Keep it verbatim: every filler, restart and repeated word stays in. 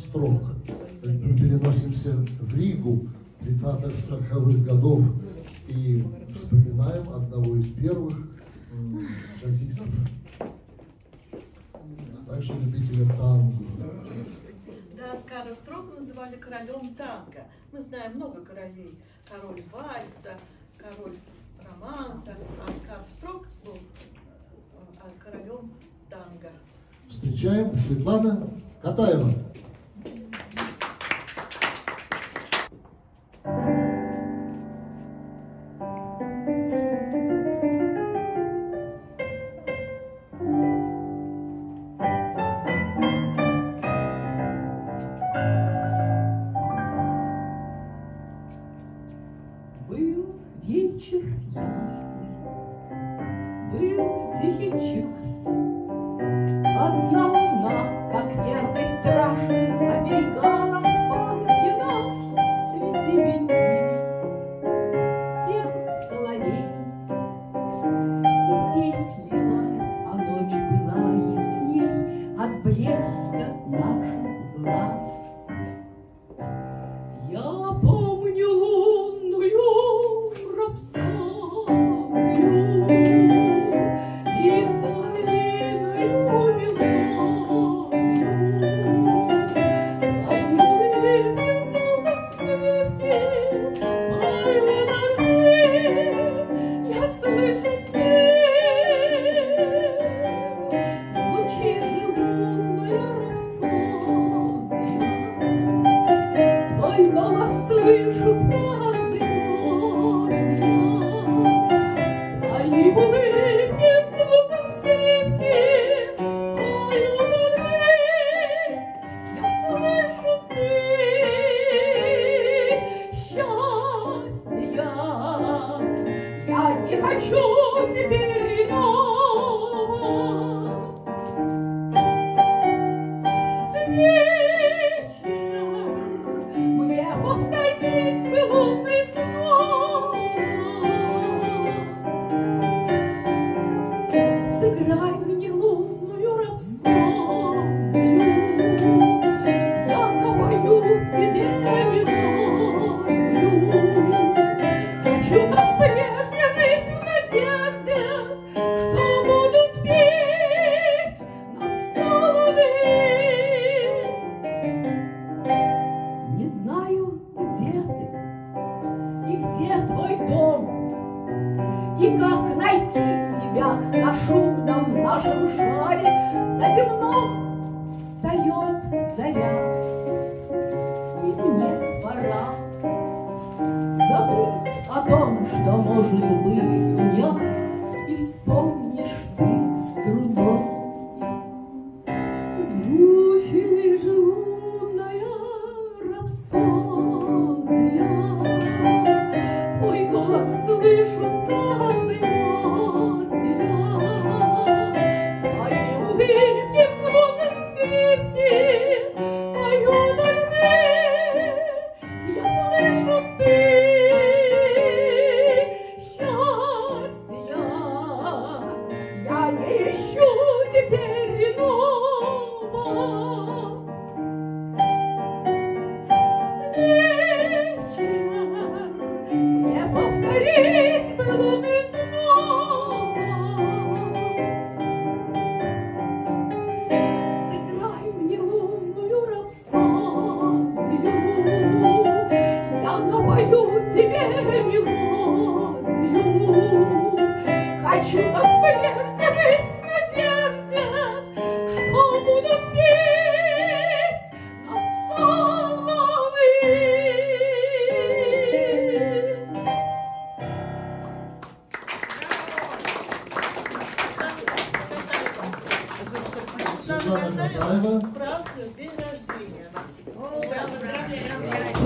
строк. Мы переносимся в Ригу тридцатых-сороковых годов и вспоминаем одного из первых джазистов, а также любителя танго. Да, Оскара Строга называли королем танго. Мы знаем много королей. Король вальса, король романса. А Оскар Строг был королем танго. Встречаем Светлана Катаева. Был вечер ясный, был тихий час. Одна луна, как верный страж, оберегала в парке нас. Среди ветвей пел соловей, и песнь лилась, а ночь была ясней от блеска наших глаз. Я помню лунную рапсодию и соловьиную мелодию. Помню звуком скрипки, поют дожди, я слышу петь. Звучит же лунная рапсодия, твой голос слышу в каждой ноте я. Твои улыбки звуком скрипки поют дожди, я слышу ты счастья. Я не хочу теперь иного. Вечер мне повторить свой лунный снова. Сыграй мне лунную рапсодию, я напою тебе мелодию. Хочу, как прежде, жить в надежде, что будут петь нам соловьи. Не знаю, где ты и где твой дом, и как найти тебя на шумном нашем шаре. На земном встает заря, и мне пора забыть о том, что может быть у меня, и вспомнишь ты с трудом. Звучит же лунная рапсодия, твой голос слышу в каждой ноте я. Твои улыбки звуком скрипки поют дожди, я слышу ты счастья. Я не ищу теперь иного. Вечер мне повторить бы луны снова. Сыграй мне лунную рапсодию, я напою тебе мелодию. Хочу, как прежде, жить в надежде, что будут петь нам соловьи. Светлана Катаева. Празднует день рождения. О, поздравляю!